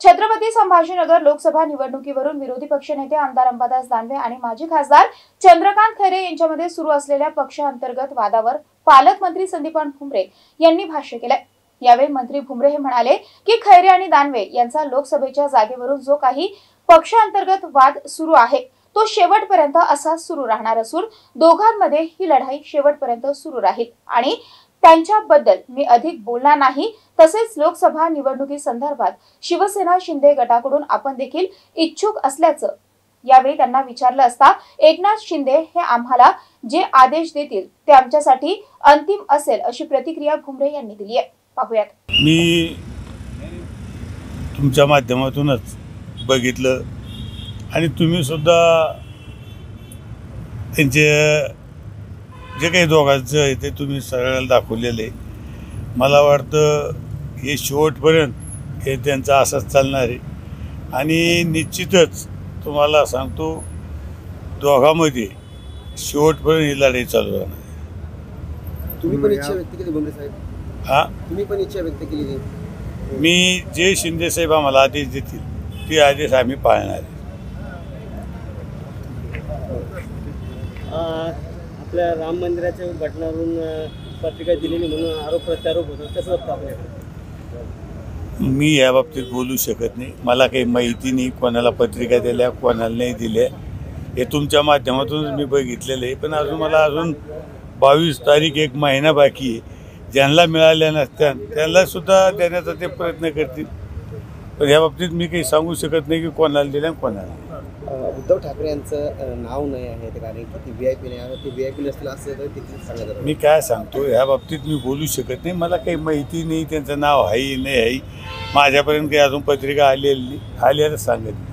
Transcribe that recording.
छत्रपती संभाजीनगर लोकसभा निवडणुकीवरून विरोधी पक्षनेते आमदार अंबादास दानवे आणि माजी खासदार चंद्रकांत खैरे यांच्यामध्ये सुरू असलेल्या पक्षांतर्गत वादावर पालकमंत्री संदीपान भुमरे यांनी भाष्य केले। यावेळी मंत्री भुमरे हे म्हणाले की खैरे आणि दानवे यांचा लोकसभेच्या जागेवरून जो काही पक्षांतर्गत वाद सुरू आहे तो शेवटपर्यंत असा सुरू राहणार असून दोघांमध्ये ही लढाई शेवटपर्यंत सुरू राहील आणि त्यांच्याबद्दल मी अधिक बोलणार नाही। तसेच लोकसभा निवडणुकी संदर्भात शिवसेना शिंदे गटाकडून आपण देखील इच्छुक असल्याचं यावेळी त्यांना विचारलं असता एकनाथ शिंदे हे आम्हाला जे आदेश देतील ते आमच्यासाठी अंतिम असेल अशी प्रतिक्रिया भुमरे यांनी दिली आहे। पाहूयात। मी तुमच्या माध्यमातूनच बघितलं आणि तुम्ही सुद्धा त्यांचे जे काही दोघांचं आहे ते तुम्ही सगळ्याला दाखवलेले। मला वाटतं हे शेवटपर्यंत हे त्यांचं असंच चालणार आहे आणि निश्चितच तुम्हाला सांगतो दोघांमध्ये शेवटपर्यंत ही लढाई चालू राहणार आहे। तुम्ही पण इच्छा व्यक्त केली भुमरे साहेब? हां, तुम्ही पण इच्छा व्यक्त केली? मी जे शिंदे साहेब आम्हाला आदेश देतील ते आदेश आम्ही पाळणार आहे। आपल्या राम मंदिराच्या घटनावरून पत्रिका दिलेली म्हणून आरोप प्रत्यारोप होतो, कसं वाटतं आपल्याकडे? मी या बाबतीत बोलू शकत नाही। मला काही माहिती नाही कोणाला पत्रिका दिल्या कोणाला नाही दिल्या, हे तुमच्या माध्यमातूनच मी बघितलेलं आहे। पण अजून मला 22 तारीख एक महिना बाकी आहे। ज्यांना मिळाल्या नसत्या त्यांना सुद्धा देण्याचा ते प्रयत्न करतील, पण या बाबतीत मी काही सांगू शकत नाही की कोणाला दिल्या आणि कोणाला नाही। उद्धव ठाकरे यांचं नाव नाही आहे कारण की ती VIP नाही आहे, ती VIP नसलं असं तर तिथे सांगत मी काय सांगतो ह्या बाबतीत मी बोलू शकत नाही। मला काही माहिती नाही त्यांचं नाव आहे नाही आहे, माझ्यापर्यंत काही अजून पत्रिका आलेली नाही, आल्याला सांगत